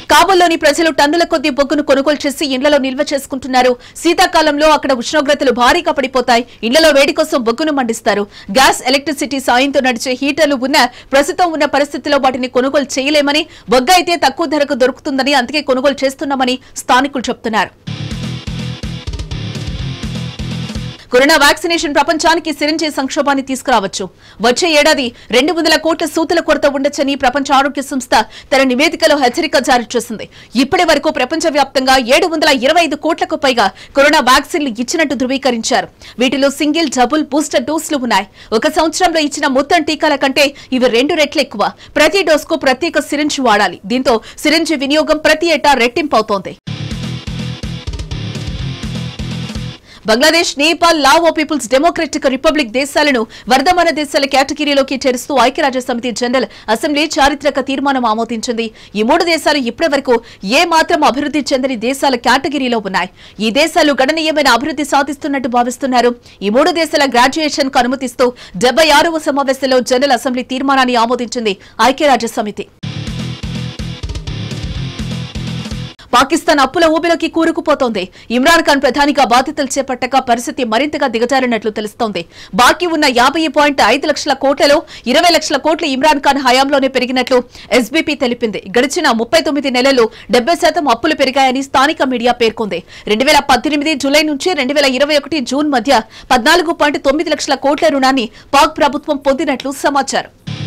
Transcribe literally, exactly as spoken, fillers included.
కాబూల్లోని ప్రజలు టన్నుల కొద్దీ బొగ్గును కొనుగోలు చేసి ఇళ్లలో నిల్వ చేసుకుంటున్నారు. శీతాకాలంలో అక్కడ ఉష్ణోగ్రతలు భారీగా పడిపోతాయి. ఇళ్లలో వేడి కోసం బొగ్గును మండిస్తారు. గ్యాస్, ఎలక్ట్రిసిటీ సాయంతో నడిచే హీటర్లు ఉన్న ప్రస్తుతం ఉన్న పరిస్థితిలో వాటిని కొనుగోలు చేయలేమని, బొగ్గు అయితే తక్కువ ధరకు దొరుకుతుందని అందుకే కొనుగోలు చేస్తున్నామని స్థానికులు చెబుతున్నారు. కరోనా వ్యాక్సినేషన్ ప్రపంచానికి సిరంజి సంక్షోభాన్ని తీసుకురావచ్చు. వచ్చే ఏడాది రెండు వందల కోట్ల సూతుల కొరత ఉండొచ్చని ప్రపంచ ఆరోగ్య సంస్థ తన నివేదికలో హెచ్చరిక జారీ చేసింది. ఇప్పటి వరకు ప్రపంచవ్యాప్తంగా ఏడు వందల ఇరవై ఐదు కోట్లకు పైగా కరోనా వ్యాక్సిన్లు ఇచ్చినట్టు ధృవీకరించారు. వీటిలో సింగిల్, డబుల్, బూస్టర్ డోసులు ఉన్నాయి. ఒక సంవత్సరంలో ఇచ్చిన మొత్తం టీకాల కంటే ఇవి రెండు రెట్లు ఎక్కువ. ప్రతి డోసుకు ప్రత్యేక సిరంజి వాడాలి. దీంతో సిరంజి వినియోగం ప్రతి ఏటా రెట్టింపవుతోంది. Bangladesh, Nepal, Lao people's democratic republic దేశాలను వర్ధమాన దేశాల కేటగిరీలోకి చేరుస్తూ ఐక్యరాజ్యసమితి జనరల్ అసెంబ్లీ చారిత్రక తీర్మానం ఆమోదించింది. ఈ మూడు దేశాలు ఇప్పటి వరకు ఏ మాత్రం అభివృద్ధి చెందని దేశాల కేటగిరీలో ఉన్నాయి. ఈ దేశాలు గణనీయమైన అభివృద్ధి సాధిస్తున్నట్టు భావిస్తున్నారు. ఈ మూడు దేశాల గ్రాడ్యుయేషన్ కు అనుమతిస్తూ డెబ్బై ఆరవ సమావేశంలో జనరల్ అసెంబ్లీ తీర్మానాన్ని ఆమోదించింది ఐక్యరాజ్యసమితి. పాకిస్తాన్ అప్పుల ఊబిలోకి కూరుకుపోతోంది. ఇమ్రాన్ ఖాన్ ప్రధానిగా బాధ్యతలు చేపట్టాక పరిస్థితి మరింతగా దిగజారినట్లు తెలుస్తోంది. బాకీ ఉన్న యాభై పాయింట్ ఐదు లక్షల కోట్లలో ఇరవై లక్షల కోట్లు ఇమ్రాన్ ఖాన్ హయాంలోనే పెరిగినట్లు ఎస్బీపీ తెలిపింది. గడిచిన ముప్పై తొమ్మిది నెలల్లో డెబ్బై శాతం అప్పులు పెరిగాయని స్థానిక మీడియా పేర్కొంది. రెండు వేల పద్దెనిమిది జూలై నుంచి రెండు వేల ఇరవై ఒకటి జూన్ మధ్య పద్నాలుగు పాయింట్ తొమ్మిది లక్షల కోట్ల రుణాన్ని పాక్ ప్రభుత్వం పొందినట్లు సమాచారం.